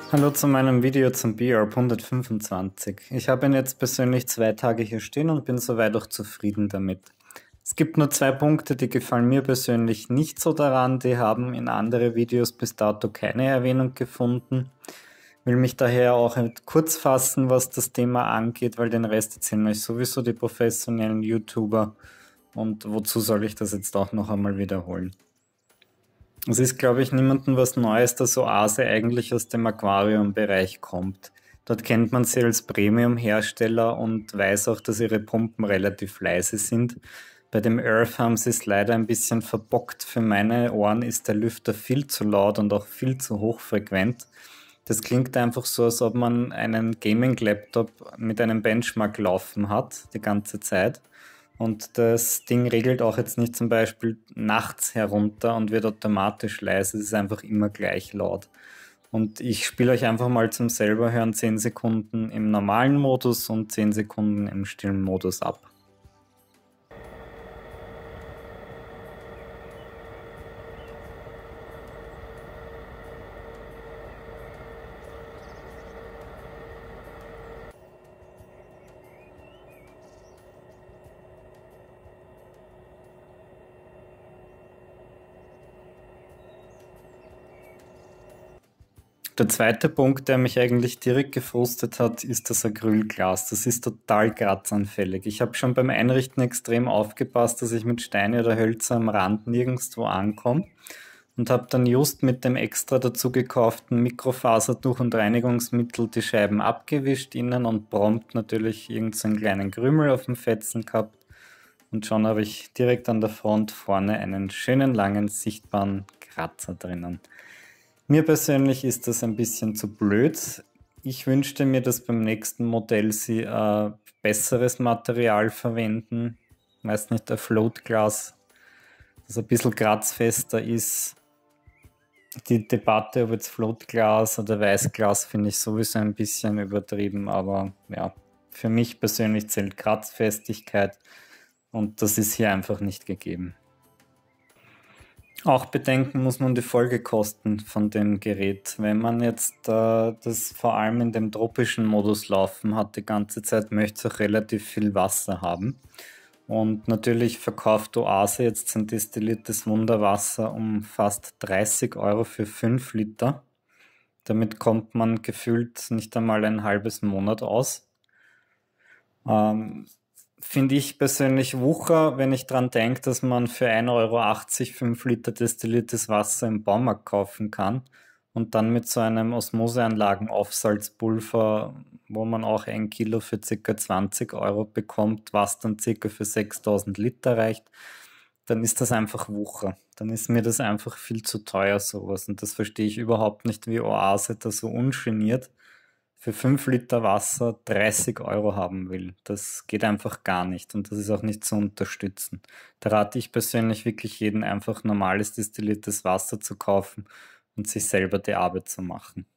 Hallo zu meinem Video zum BRP 125. Ich habe ihn jetzt persönlich 2 Tage hier stehen und bin soweit auch zufrieden damit. Es gibt nur 2 Punkte, die gefallen mir persönlich nicht so daran, die haben in andere Videos bis dato keine Erwähnung gefunden. Will mich daher auch kurz fassen, was das Thema angeht, weil den Rest erzählen euch sowieso die professionellen YouTuber und wozu soll ich das jetzt auch noch einmal wiederholen? Es ist, glaube ich, niemandem was Neues, dass Oase eigentlich aus dem Aquarium-Bereich kommt. Dort kennt man sie als Premium-Hersteller und weiß auch, dass ihre Pumpen relativ leise sind. Bei dem Earth haben sie es leider ein bisschen verbockt. Für meine Ohren ist der Lüfter viel zu laut und auch viel zu hochfrequent. Das klingt einfach so, als ob man einen Gaming-Laptop mit einem Benchmark laufen hat, die ganze Zeit. Und das Ding regelt auch jetzt nicht zum Beispiel nachts herunter und wird automatisch leise. Es ist einfach immer gleich laut. Und ich spiele euch einfach mal zum selber hören 10 Sekunden im normalen Modus und 10 Sekunden im stillen Modus ab. Der zweite Punkt, der mich eigentlich direkt gefrustet hat, ist das Acrylglas. Das ist total kratzanfällig. Ich habe schon beim Einrichten extrem aufgepasst, dass ich mit Steine oder Hölzer am Rand nirgendwo ankomme und habe dann just mit dem extra dazu gekauften Mikrofasertuch und Reinigungsmittel die Scheiben abgewischt innen und prompt natürlich irgend so einen kleinen Krümel auf dem Fetzen gehabt. Und schon habe ich direkt an der Front vorne einen schönen langen sichtbaren Kratzer drinnen. Mir persönlich ist das ein bisschen zu blöd. Ich wünschte mir, dass beim nächsten Modell sie besseres Material verwenden. Weiß nicht, ein Floatglas, das ein bisschen kratzfester ist. Die Debatte, ob jetzt Floatglas oder Weißglas, finde ich sowieso ein bisschen übertrieben, aber ja, für mich persönlich zählt Kratzfestigkeit und das ist hier einfach nicht gegeben. Auch bedenken muss man die Folgekosten von dem Gerät. Wenn man jetzt das vor allem in dem tropischen Modus laufen hat, die ganze Zeit möchte es auch relativ viel Wasser haben. Und natürlich verkauft Oase jetzt sein destilliertes Wunderwasser um fast 30 Euro für 5 Liter. Damit kommt man gefühlt nicht einmal ein halbes Monat aus. Ähm, Finde ich persönlich Wucher, wenn ich dran denke, dass man für 1,80 Euro 5 Liter destilliertes Wasser im Baumarkt kaufen kann und dann mit so einem Osmoseanlagen-Aufsalzpulver, wo man auch 1 Kilo für ca. 20 Euro bekommt, was dann ca. für 6000 Liter reicht, dann ist das einfach Wucher. Dann ist mir das einfach viel zu teuer, sowas. Und das verstehe ich überhaupt nicht, wie Oase da so ungeniert für 5 Liter Wasser 30 Euro haben will. Das geht einfach gar nicht und das ist auch nicht zu unterstützen. Da rate ich persönlich wirklich jeden einfach normales destilliertes Wasser zu kaufen und sich selber die Arbeit zu machen.